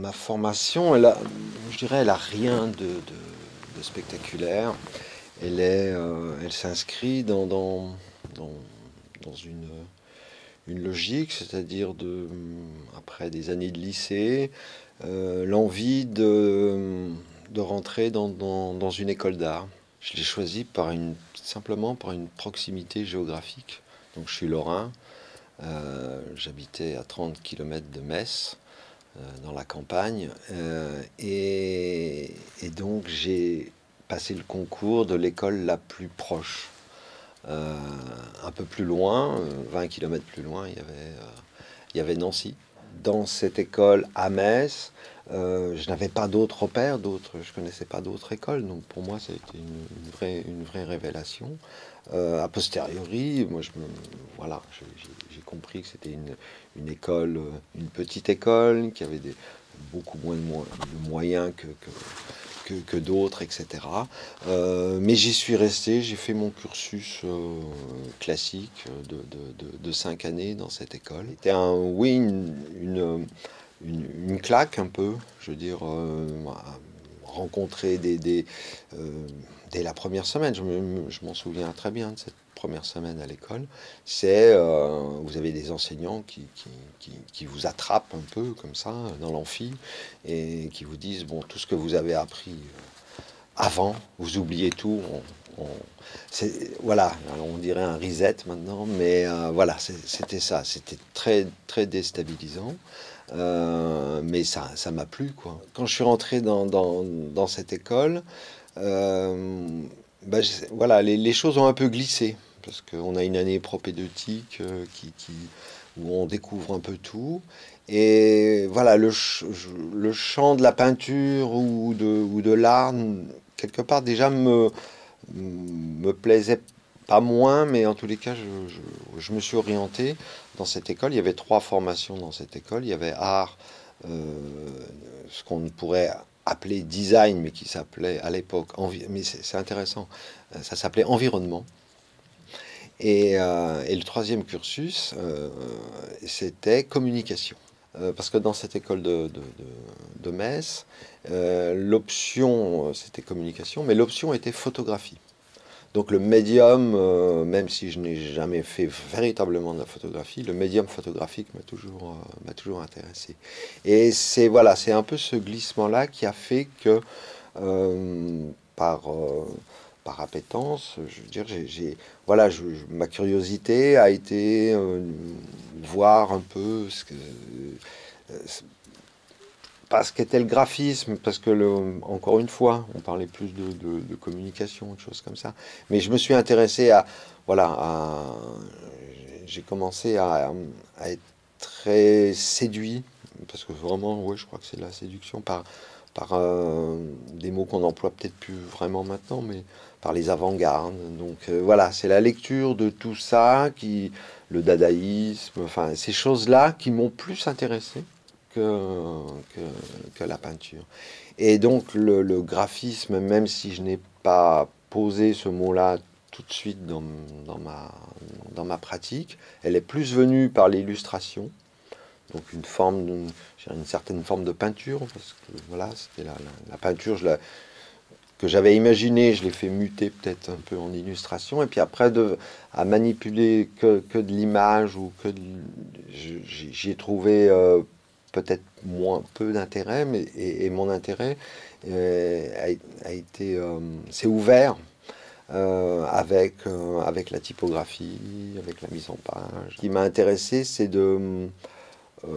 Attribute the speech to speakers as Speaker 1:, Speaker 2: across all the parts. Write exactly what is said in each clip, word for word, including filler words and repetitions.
Speaker 1: ma formation, elle a, je dirais, elle a rien de, de- de spectaculaire. Elle est, euh, elle s'inscrit dans, dans, dans, dans une, une logique, c'est-à-dire de, après des années de lycée, euh, l'envie de, de rentrer dans, dans, dans une école d'art. Je l'ai choisi par une, simplement par une proximité géographique. Donc je suis lorrain, euh, j'habitais à trente kilomètres de Metz, euh, dans la campagne, euh, et, et donc j'ai passé le concours de l'école la plus proche. Euh, un peu plus loin, euh, vingt kilomètres plus loin, il y avait, euh, il y avait Nancy. Dans cette école à Metz, euh, je n'avais pas d'autres repères, d'autres, je connaissais pas d'autres écoles, donc pour moi ça a été une, une vraie, une vraie révélation. Euh, a posteriori, moi je me, voilà, j'ai j'ai compris que c'était une, une école, euh, une petite école, qui avait des, beaucoup moins de, mo de moyens que, que, que, que d'autres, et cetera. Euh, mais j'y suis resté, j'ai fait mon cursus euh, classique de, de, de, de cinq années dans cette école. C'était un, oui, une, une, une, une claque un peu, je veux dire, euh, rencontrer des, des, euh, dès la première semaine, je me- je m'en souviens très bien de cette première semaine à l'école, c'est, euh, vous avez des enseignants qui, qui, qui, qui vous attrapent un peu comme ça dans l'amphi et qui vous disent, bon, tout ce que vous avez appris avant, vous oubliez tout. On, on- c'est, voilà, alors on dirait un reset maintenant, mais euh, voilà, c'est- c'était ça. C'était très, très déstabilisant, euh, mais ça, ça m'a plu, quoi. Quand je suis rentré dans, dans, dans cette école, euh, bah, je- voilà, les, les choses ont un peu glissé, parce qu'on a une année propédeutique euh, qui, qui, où on découvre un peu tout. Et voilà, le, ch- le champ de la peinture ou de, ou de l'art, quelque part, déjà me, me plaisait pas moins, mais en tous les cas, je, je- je me suis orienté dans cette école. Il y avait trois formations dans cette école. Il y avait art, euh, ce qu'on pourrait appeler design, mais qui s'appelait à l'époque, envi- mais c'est c'est intéressant, euh, ça s'appelait environnement. Et, euh, et le troisième cursus, euh, c'était communication. Euh, parce que dans cette école de, de, de- de Metz, euh, l'option, euh, c'était communication, mais l'option était photographie. Donc le médium, euh, même si je n'ai jamais fait véritablement de la photographie, le médium photographique m'a toujours, euh, m'a toujours intéressé. Et c'est voilà, c'est un peu ce glissement-là qui a fait que euh, par, euh, par appétence, je veux dire, j'ai, j'ai- voilà, je- je- ma curiosité a été euh, voir un peu ce que, euh, pas ce qu'était le graphisme, parce que, le, encore une fois, on parlait plus de, de- de communication, de choses comme ça. Mais je me suis intéressé à, voilà, à- j'ai commencé à, à être très séduit, parce que vraiment, ouais, je crois que c'est de la séduction par, par euh, des mots qu'on n'emploie peut-être plus vraiment maintenant, mais par les avant-gardes. Donc euh, voilà, c'est la lecture de tout ça, qui, le dadaïsme, enfin ces choses-là qui m'ont plus intéressé que, que, que la peinture. Et donc le, le graphisme, même si je n'ai pas posé ce mot-là tout de suite dans, dans, ma, dans ma pratique, elle est plus venue par l'illustration, donc une forme, de, une certaine forme de peinture, parce que voilà, c'était la, la, la peinture, je la, que j'avais imaginé, je l'ai fait muter peut-être un peu en illustration, et puis après de, à manipuler que, que de l'image ou que j'y ai trouvé euh, peut-être moins peu d'intérêt, mais et, et mon intérêt euh, a, a, été euh, s'est ouvert euh, avec euh, avec la typographie, avec la mise en page. Ce qui m'a intéressé, c'est de, euh,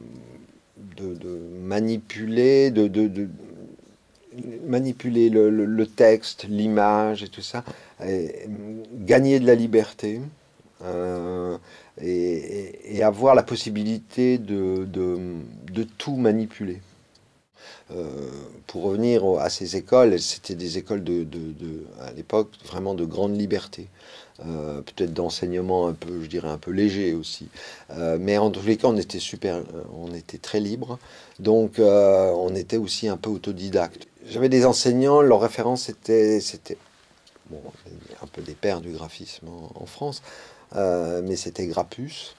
Speaker 1: de, de manipuler, de, de, de manipuler le, le, le texte, l'image et tout ça, et gagner de la liberté euh, et, et, et avoir la possibilité de, de, de tout manipuler. Euh, pour revenir à ces écoles, c'était des écoles de, de, de à l'époque vraiment de grande liberté, euh, peut-être d'enseignement un peu, je dirais un peu léger aussi, euh, mais en tous les cas on était super, on était très libre, donc euh, on était aussi un peu autodidacte. J'avais des enseignants, leurs références étaient, c'était bon, un peu des pères du graphisme en, en France, euh, mais c'était Grappus.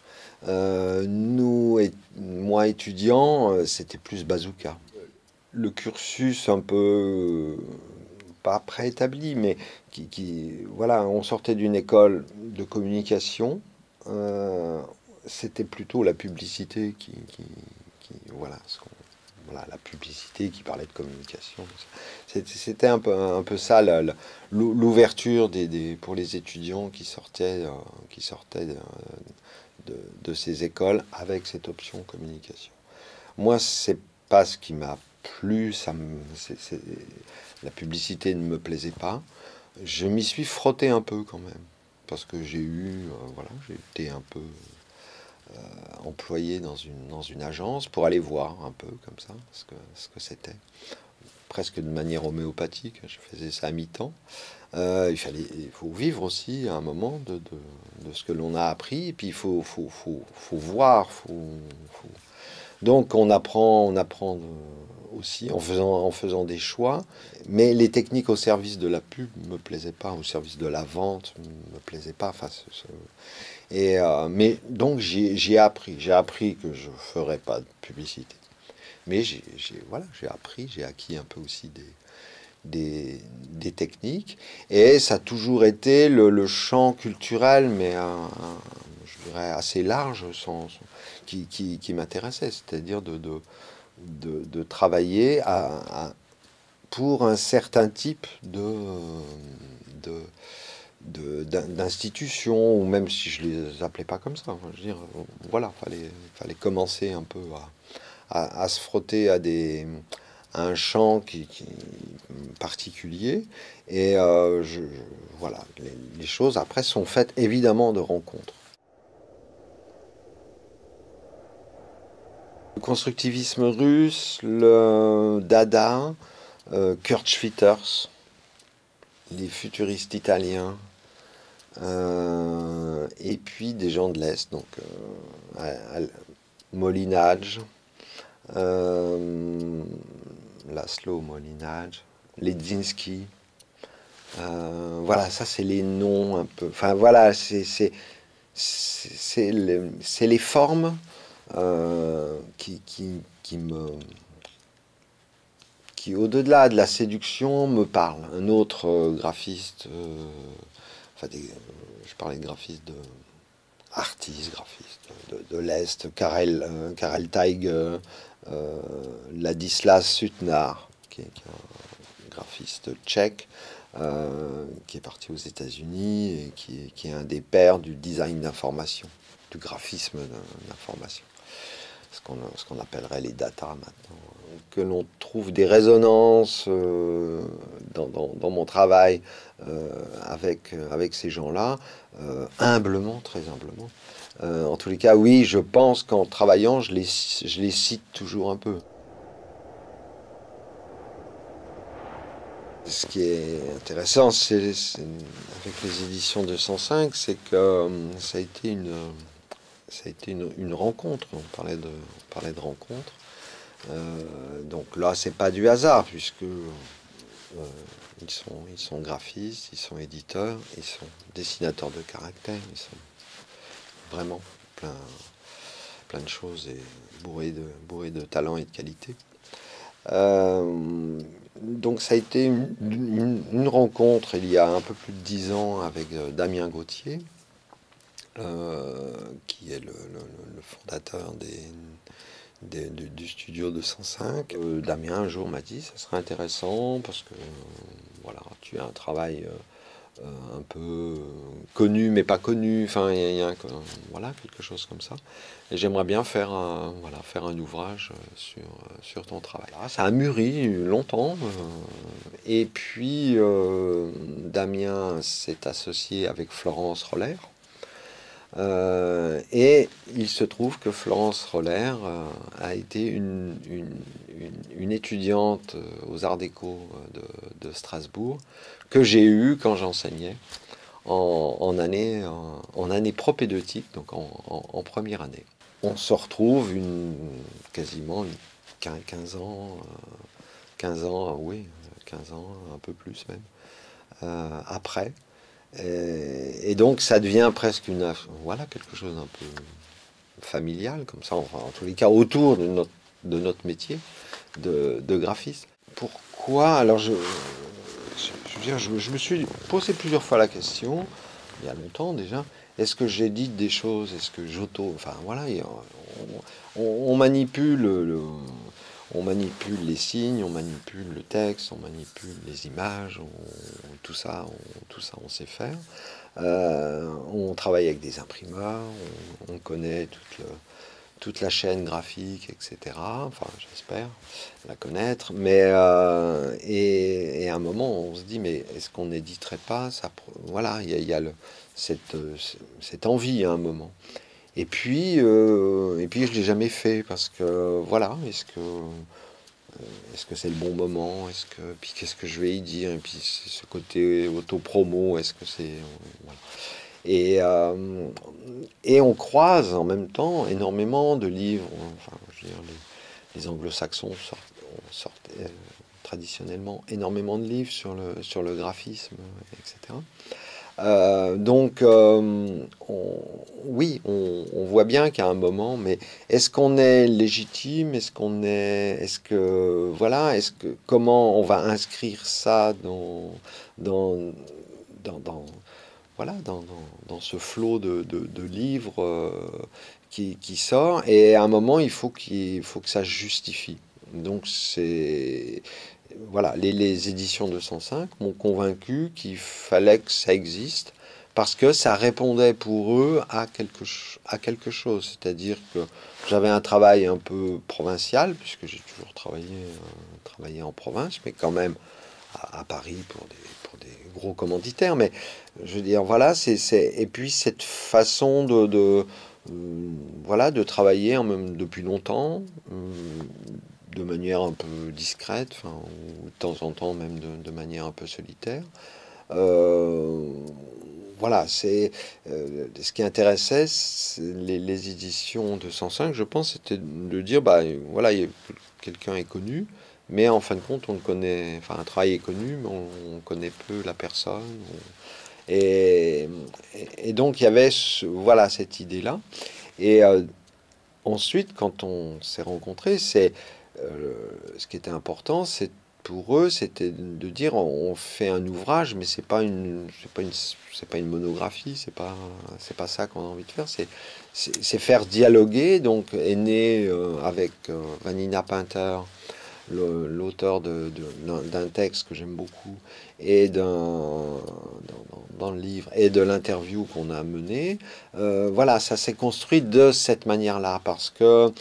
Speaker 1: Euh, nous, et, moi étudiant, euh, c'était plus bazooka. Le cursus un peu, euh, pas préétabli, mais qui, qui- voilà, on sortait d'une école de communication. euh, C'était plutôt la publicité qui, qui- qui- voilà, ce qu'on- voilà, la publicité qui parlait de communication. C'était c'était un peu, un peu ça la- la- l'ouverture des, des- pour les étudiants qui sortaient, euh, qui sortaient de, de- de ces écoles avec cette option communication. Moi, c'est pas ce qui m'a plu. Ça me, c'est- c'est- la publicité ne me plaisait pas. Je m'y suis frotté un peu quand même, parce que j'ai eu, euh, voilà, j'ai été un peu employé dans une, dans une agence pour aller voir un peu comme ça ce que, ce que c'était. Presque de manière homéopathique, je faisais ça à mi-temps. Euh, il fallait, il faut vivre aussi à un moment de, de, de ce que l'on a appris, et puis il faut, faut, faut, faut voir. Faut, faut... Donc on apprend, on apprend aussi en faisant, en faisant des choix, mais les techniques au service de la pub me plaisaient pas, au service de la vente me plaisaient pas. Enfin, ce- ce- et, euh, mais donc j'ai j'ai appris, j'ai appris que je ferais pas de publicité. Mais j'ai j'ai- voilà, j'ai appris, j'ai acquis un peu aussi des, des, des techniques. Et ça a toujours été le, le champ culturel, mais un, un- je dirais assez large, sans, sans- qui, qui, qui m'intéressait. C'est-à-dire de, de, de, de travailler à, à- pour un certain type de, de, de- d'in- d'institutions, ou même si je les appelais pas comme ça. Enfin, je veux dire, voilà, fallait, fallait commencer un peu à, à- à se frotter à des, à un champ qui, qui- particulier. Et euh, je, je- voilà, les, les choses après sont faites évidemment de rencontres. Le constructivisme russe, le Dada, euh, Kurt Schwitters, les futuristes italiens, euh, et puis des gens de l'Est, donc euh, Al- Molinage, euh, Laszlo Molinage, Ledzinski. Euh, voilà, ça c'est les noms un peu. Enfin voilà, c'est c'est c'est le- c'est les formes euh, qui, qui, qui me qui au-delà de la séduction me parlent. Un autre euh, graphiste, euh, enfin des, euh, je parlais de graphiste de artiste, graphiste de, de l'Est, Karel euh, Karel Teig, euh, euh, Ladislas Sutnar, qui est, qui est un graphiste tchèque, euh, qui est parti aux États-Unis et qui est, qui est un des pères du design d'information, du graphisme d'information, ce qu'on ce qu'on appellerait les data maintenant. Que l'on trouve des résonances euh, dans, dans, dans, mon travail euh, avec, avec ces gens-là, euh, humblement, très humblement. Euh, en tous les cas, oui, je pense qu'en travaillant, je les, je les cite toujours un peu. Ce qui est intéressant, c'est avec les éditions deux cent cinq, c'est que euh, ça a été une, ça a été une, une rencontre. On parlait de, on parlait de rencontre. Euh, donc là, c'est pas du hasard puisque euh, ils sont, ils sont graphistes, ils sont éditeurs, ils sont dessinateurs de caractères, ils sont vraiment plein, plein de choses et bourrés de, bourrés de talent et de qualité. Euh, donc ça a été une, une, une rencontre il y a un peu plus de dix ans avec euh, Damien Gauthier, euh, qui est le, le, le fondateur des, des, du, du studio deux cent cinq. Euh, Damien un jour m'a dit ça serait intéressant parce que euh, voilà, tu as un travail euh, euh, un peu euh, connu mais pas connu, enfin il y a, il y a un, voilà, quelque chose comme ça. Et j'aimerais bien faire un, voilà, faire un ouvrage sur, sur ton travail. Là, ça a mûri longtemps. Euh, et puis, euh, Damien s'est associé avec Florence Roller. Euh, et il se trouve que Florence Roller euh, a été une, une, une, une étudiante aux Arts Déco de, de Strasbourg que j'ai eue quand j'enseignais en, en, année, en, en année propédeutique, donc en, en, en première année. On se retrouve une, quasiment une, quinze ans, quinze ans, oui, quinze ans, un peu plus même, euh, après. Et, et donc ça devient presque une, voilà, quelque chose d'un peu, familial, comme ça, enfin, en tous les cas, autour de notre, de notre métier de, de graphiste. Pourquoi? Alors, je, je, je veux dire, je, je me suis posé plusieurs fois la question, il y a longtemps déjà, est-ce que j'édite des choses? Est-ce que j'auto... Enfin, voilà, on, on, on manipule le... On manipule les signes, on manipule le texte, on manipule les images, on, tout ça, on, tout ça, on sait faire. Euh, on travaille avec des imprimeurs, on, on connaît toute, le, toute la chaîne graphique, et cetera. Enfin, j'espère la connaître. Mais euh, et, et à un moment, on se dit, mais est-ce qu'on n'éditerait pas ça? Voilà, il y a, il y a le, cette, cette envie à un moment. Et puis, euh, et puis je l'ai jamais fait parce que voilà, est-ce que est-ce que c'est le bon moment? Est-ce que puis qu'est-ce que je vais y dire? Et puis ce côté auto-promo, est-ce que c'est voilà. Et euh, et on croise en même temps énormément de livres. Enfin, je veux dire, les, les Anglo-Saxons sortent, sortent euh, traditionnellement énormément de livres sur le sur le graphisme, et cetera. Euh, donc, euh, on, oui, on, on voit bien qu'à un moment, mais est-ce qu'on est légitime? Est-ce qu'on est, est-ce que, voilà, est-ce que, comment on va inscrire ça dans, dans, dans, dans voilà, dans, dans, dans ce flot de, de, de livres euh, qui, qui sort? Et à un moment, il faut qu'il faut que ça se justifie. Donc, c'est voilà, les, les éditions deux cent cinq m'ont convaincu qu'il fallait que ça existe parce que ça répondait pour eux à quelque, à quelque chose. C'est-à-dire que j'avais un travail un peu provincial, puisque j'ai toujours travaillé, euh, travaillé en province, mais quand même à, à Paris pour des, pour des gros commanditaires. Mais je veux dire, voilà, c'est, c'est, et puis cette façon de, de euh, voilà, de travailler en même depuis longtemps. Euh, de manière un peu discrète, enfin, ou de temps en temps même de, de manière un peu solitaire. Euh, voilà, c'est euh, ce qui intéressait les, les éditions deux cent cinq, je pense, c'était de dire, bah voilà, quelqu'un est connu, mais en fin de compte, on le connaît, enfin, un travail est connu, mais on, on connaît peu la personne. On, et, et, donc, il y avait, ce, voilà, cette idée-là. Et euh, ensuite, quand on s'est rencontrés, c'est euh, ce qui était important, c'est pour eux, c'était de dire on fait un ouvrage, mais c'est pas une, c'est pas une, c'est pas une monographie, c'est pas, c'est pas ça qu'on a envie de faire. C'est, c'est faire dialoguer. Donc est né euh, avec euh, Vanina Painter, l'auteur de, de, d'un texte que j'aime beaucoup, et d'un, dans, dans le livre, et de l'interview qu'on a menée. Euh, voilà, ça s'est construit de cette manière-là, parce que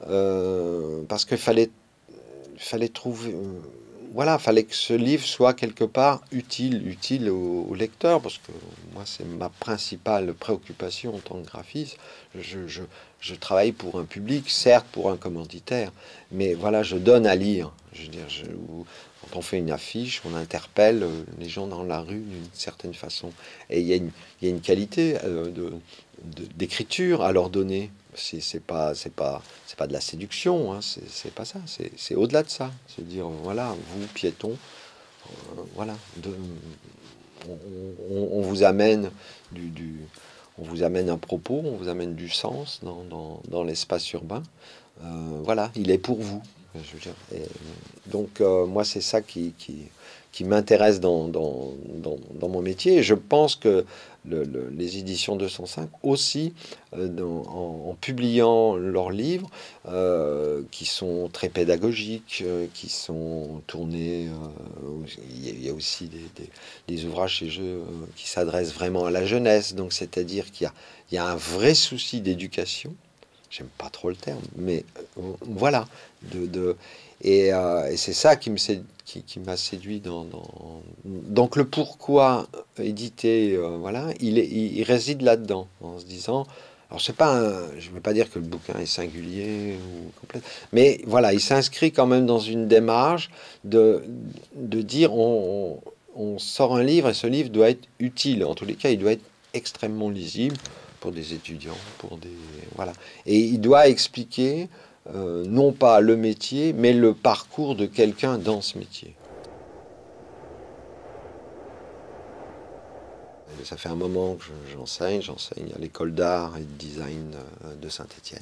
Speaker 1: euh, parce qu'il fallait, fallait trouver, euh, voilà, fallait que ce livre soit quelque part utile, utile au, au lecteur, parce que moi c'est ma principale préoccupation en tant que graphiste. Je, je, je travaille pour un public, certes pour un commanditaire, mais voilà, je donne à lire. Je veux dire, je, quand on fait une affiche, on interpelle les gens dans la rue d'une certaine façon, et il y a une, il y a une qualité euh, de, de, d'écriture à leur donner. C'est, c'est pas, c'est pas, c'est pas de la séduction, hein, c'est, c'est pas ça. C'est, c'est au-delà de ça. C'est dire, voilà, vous piétons, euh, voilà, de, on, on, on vous amène du, du on vous amène un propos, on vous amène du sens dans, dans, dans l'espace urbain. Euh, voilà, il est pour vous. Je veux dire. Et donc, euh, moi, c'est ça qui, qui, qui m'intéresse dans, dans, dans, dans mon métier. Et je pense que le, le, les éditions deux cent cinq aussi, euh, dans, en, en publiant leurs livres, euh, qui sont très pédagogiques, euh, qui sont tournés, euh, il y a aussi des, des, des ouvrages chez eux euh, qui s'adressent vraiment à la jeunesse. Donc, c'est-à-dire qu'il y a, il y a un vrai souci d'éducation. J'aime pas trop le terme, mais euh, voilà. De, de, et, euh, et c'est ça qui, me, qui, qui m'a séduit dans, dans... Donc le pourquoi éditer, euh, voilà, il, est, il, il réside là-dedans, en se disant... Alors c'est pas un, je ne veux pas dire que le bouquin est singulier ou complet, mais voilà, il s'inscrit quand même dans une démarche de, de dire on, on, on sort un livre et ce livre doit être utile. En tous les cas, il doit être extrêmement lisible pour des étudiants, pour des... Voilà. Et il doit expliquer euh, non pas le métier, mais le parcours de quelqu'un dans ce métier. ça fait un moment que j'enseigne. J'enseigne à l'école d'art et de design de Saint-Étienne.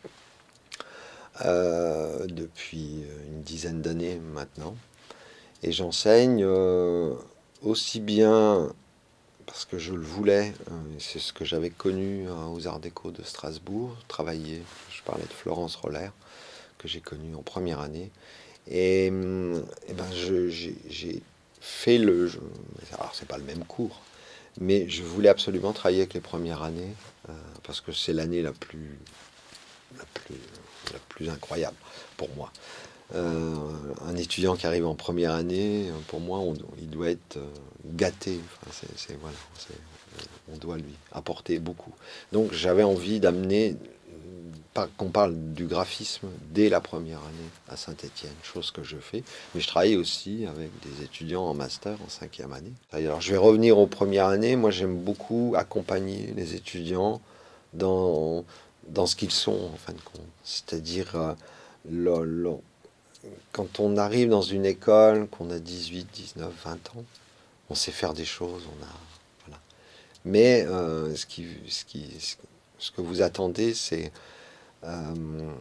Speaker 1: Euh, depuis une dizaine d'années maintenant. Et j'enseigne euh, aussi bien parce que je le voulais, euh, c'est ce que j'avais connu euh, aux Arts Déco de Strasbourg, travailler, je parlais de Florence Roller, que j'ai connue en première année. Et, et ben j'ai fait le... Je, alors c'est pas le même cours, mais je voulais absolument travailler avec les premières années, euh, parce que c'est l'année la plus, la, plus, la plus incroyable pour moi. Euh, un étudiant qui arrive en première année, pour moi, on, il doit être gâté. Enfin, c'est, c'est, voilà, c'est, on doit lui apporter beaucoup. Donc j'avais envie d'amener, qu'on parle du graphisme dès la première année à Saint-Étienne, chose que je fais. Mais je travaille aussi avec des étudiants en master en cinquième année. Alors je vais revenir aux premières années. Moi j'aime beaucoup accompagner les étudiants dans, dans ce qu'ils sont en fin de compte. C'est-à-dire euh, le, le, quand on arrive dans une école, qu'on a dix-huit, dix-neuf, vingt ans, on sait faire des choses, on a, voilà. Mais euh, ce, qui, ce, qui, ce que vous attendez, c'est euh,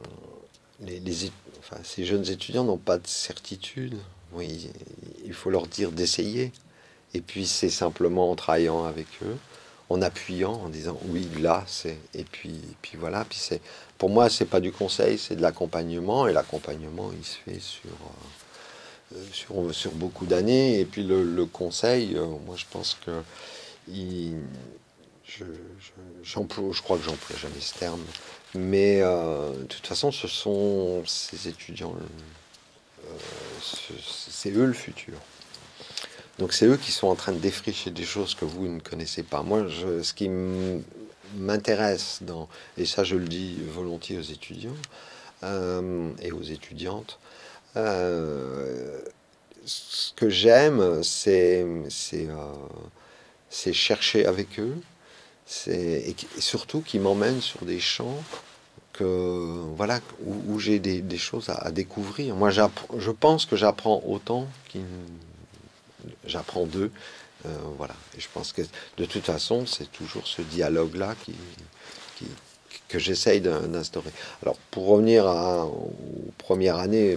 Speaker 1: les, les, enfin, ces jeunes étudiants n'ont pas de certitude. Oui, il faut leur dire d'essayer. Et puis c'est simplement en travaillant avec eux, en appuyant, en disant oui, là, c'est... Et puis, puis voilà, puis c'est... Pour moi, c'est pas du conseil, c'est de l'accompagnement. Et l'accompagnement, il se fait sur, euh, sur, sur beaucoup d'années. Et puis le, le conseil, euh, moi, je pense que... Il, je, je, j'emploie, je crois que j'emploie jamais ce terme. Mais euh, de toute façon, ce sont ces étudiants... Euh, c'est eux le futur. Donc c'est eux qui sont en train de défricher des choses que vous ne connaissez pas. Moi, je, ce qui m'intéresse, dans, et ça je le dis volontiers aux étudiants euh, et aux étudiantes, euh, ce que j'aime, c'est c'est euh, chercher avec eux, et, et surtout qu'ils m'emmènent sur des champs que, voilà, où, où j'ai des, des choses à, à découvrir. Moi, je pense que j'apprends autant qu'ils... J'apprends d'eux, euh, voilà. Et je pense que de toute façon, c'est toujours ce dialogue-là qui, qui, que j'essaye d'instaurer. Alors, pour revenir à, aux premières années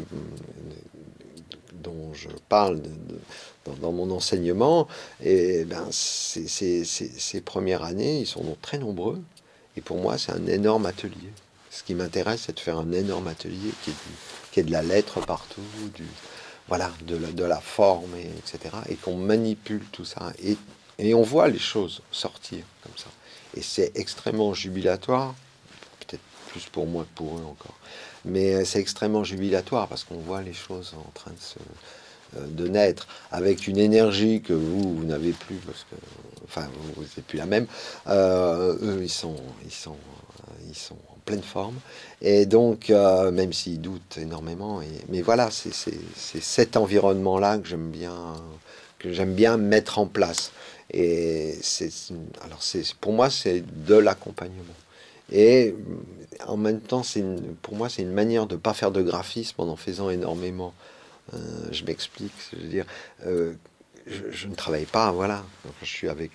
Speaker 1: dont je parle de, de, dans, dans mon enseignement, et ben, ces, ces, ces, ces premières années, ils sont donc très nombreux. Et pour moi, c'est un énorme atelier. Ce qui m'intéresse, c'est de faire un énorme atelier qui est, du, qui est de la lettre partout, du, voilà, de la, de la forme, et, etc. Et qu'on manipule tout ça. Et, et on voit les choses sortir comme ça. Et c'est extrêmement jubilatoire, peut-être plus pour moi que pour eux encore. Mais c'est extrêmement jubilatoire parce qu'on voit les choses en train de se... de naître avec une énergie que vous, vous n'avez plus parce que, enfin, vous n'êtes plus la même. Euh, eux, ils sont, ils sont, ils sont en pleine forme et donc, euh, même s'ils doutent énormément, et, mais voilà, c'est cet environnement-là que j'aime bien, que j'aime bien mettre en place. Et c'est, alors c'est, pour moi, c'est de l'accompagnement. Et en même temps, c'est pour moi, c'est une manière de ne pas faire de graphisme en en faisant énormément. Euh, je m'explique, je veux dire, euh, je, je ne travaille pas, voilà, quand je suis avec,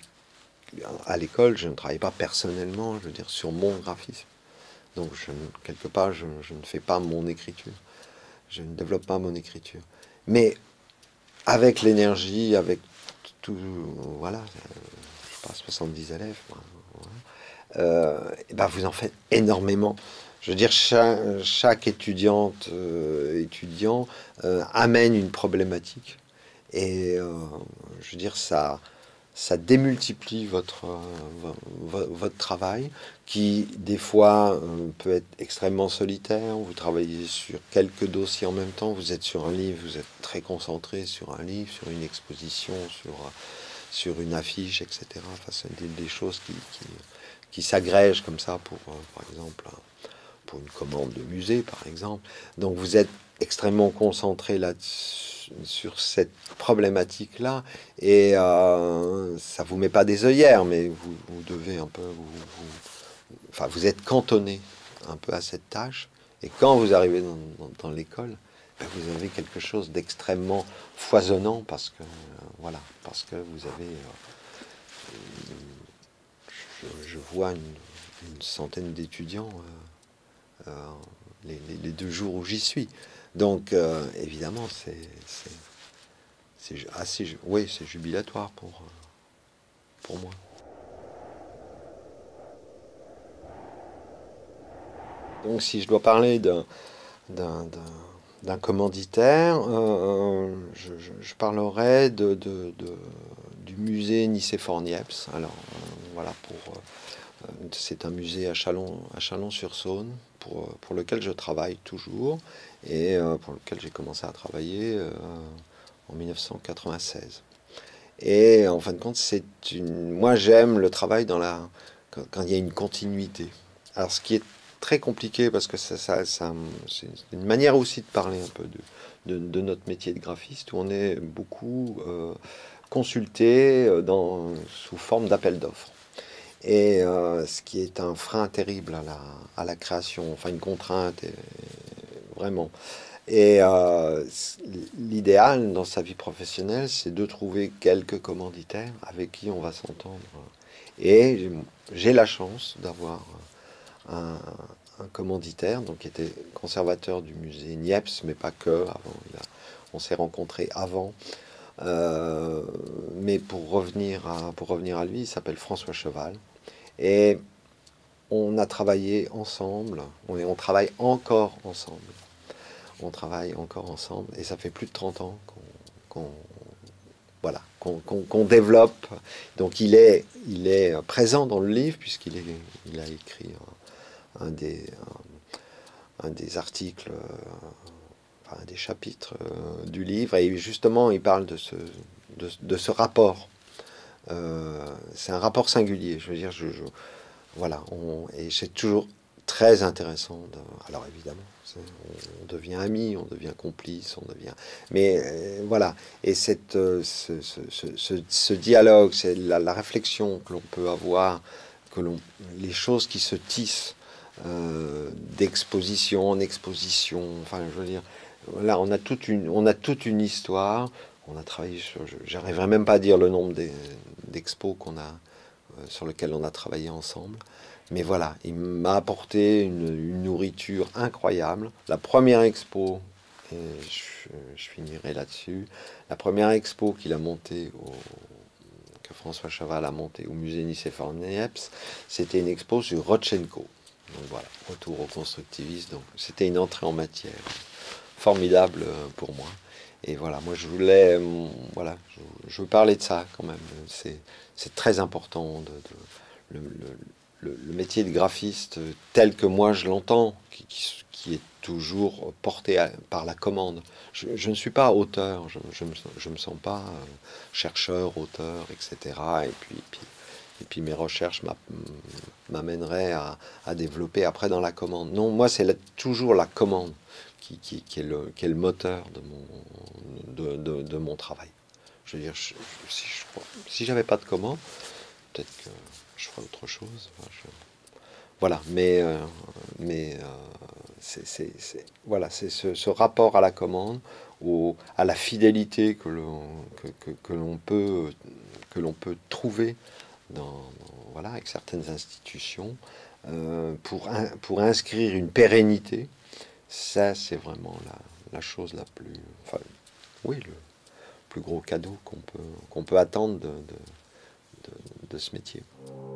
Speaker 1: à l'école, je ne travaille pas personnellement, je veux dire, sur mon graphisme. Donc, je, quelque part, je, je ne fais pas mon écriture, je ne développe pas mon écriture. Mais avec l'énergie, avec tout, voilà, je sais pas, soixante-dix élèves, voilà, euh, et ben vous en faites énormément. Je veux dire, chaque, chaque étudiante, euh, étudiant euh, amène une problématique. Et euh, je veux dire, ça, ça démultiplie votre, euh, votre travail, qui des fois euh, peut être extrêmement solitaire. Vous travaillez sur quelques dossiers en même temps. Vous êtes sur un livre, vous êtes très concentré sur un livre, sur une exposition, sur, sur une affiche, et cetera. Enfin, c'est des, des choses qui, qui, qui s'agrègent comme ça pour, euh, par exemple, pour une commande de musée, par exemple. Donc vous êtes extrêmement concentré là sur cette problématique-là, et euh, ça vous met pas des œillères, mais vous, vous devez un peu, vous, vous, enfin vous êtes cantonné un peu à cette tâche, et quand vous arrivez dans, dans, dans l'école, ben vous avez quelque chose d'extrêmement foisonnant, parce que euh, voilà, parce que vous avez euh, je, je vois une, une centaine d'étudiants euh, euh, les, les, les deux jours où j'y suis. Donc, euh, évidemment, c'est c'est assez, oui, c'est jubilatoire pour, pour moi. Donc, si je dois parler d'un d'un commanditaire, euh, je, je, je, parlerai de, de, de, du musée Nicéphore-Niepce. Alors, euh, voilà, pour euh, c'est un musée à Chalon, à Chalon-sur-Saône, pour, pour lequel je travaille toujours et euh, pour lequel j'ai commencé à travailler euh, en mille neuf cent quatre-vingt-seize. Et en fin de compte, c'est une, moi j'aime le travail dans la, quand, quand il y a une continuité. Alors, ce qui est très compliqué parce que ça, ça, ça c'est une manière aussi de parler un peu de, de, de notre métier de graphiste où on est beaucoup euh, consulté dans, sous forme d'appel d'offres. Et euh, ce qui est un frein terrible à la, à la création, enfin une contrainte, et, vraiment. Et euh, l'idéal dans sa vie professionnelle, c'est de trouver quelques commanditaires avec qui on va s'entendre. Et j'ai la chance d'avoir un, un commanditaire, donc qui était conservateur du musée Niepce, mais pas que. Avant, il a, on s'est rencontrés avant. Euh, mais pour revenir à, pour revenir à lui, il s'appelle François Cheval. Et on a travaillé ensemble, on, on travaille encore ensemble. On travaille encore ensemble, et ça fait plus de trente ans qu'on qu'on voilà, qu'on qu'on, qu'on développe. Donc il est, il est présent dans le livre, puisqu'il est, il a écrit un, un, des, un, un des articles, enfin, un des chapitres du livre, et justement il parle de ce, de, de ce rapport. Euh, c'est un rapport singulier, je veux dire, je, je voilà, on, et c'est toujours très intéressant. De, alors évidemment, on devient amis, on devient complice, on devient. Mais euh, voilà, et cette, euh, ce, ce, ce, ce, dialogue, c'est la, la réflexion que l'on peut avoir, que l'on, les choses qui se tissent euh, d'exposition en exposition. Enfin, je veux dire, là, on a toute une, on a toute une histoire. On a travaillé sur, j'arriverai même pas à dire le nombre d'expos qu'on a sur lequel on a travaillé ensemble. Mais voilà, il m'a apporté une, une nourriture incroyable. La première expo, et je, je finirai là-dessus, la première expo qu'il a montée, au, que François Cheval a montée au musée Nicéphore-Niepce, c'était une expo sur Rodchenko. Donc voilà, retour au constructivisme. Donc c'était une entrée en matière formidable pour moi. Et voilà, moi je voulais, voilà, je, je veux parler de ça quand même. C'est c'est très important de, de le, le, le, métier de graphiste tel que moi je l'entends, qui, qui, qui est toujours porté à, par la commande. Je, je ne suis pas auteur, je, je, me, je me sens pas euh, chercheur, auteur, et cetera. Et puis, puis, et puis mes recherches m'amèneraient à, à développer après dans la commande. Non, moi c'est toujours la commande qui, qui, qui, est le, qui est le moteur de mon, de, de, de mon travail. Je veux dire, je, si je si j'avais pas de commande, peut-être que je ferais autre chose. Enfin, je, voilà, mais, euh, mais euh, c'est voilà, c'est ce, ce rapport à la commande, au, à la fidélité que l'on que, que, que l'on peut que l'on peut trouver dans, dans, voilà, avec certaines institutions euh, pour, un, pour inscrire une pérennité. Ça, c'est vraiment la, la chose la plus, enfin, oui, le plus gros cadeau qu'on peut qu'on peut attendre de, de, de, de ce métier.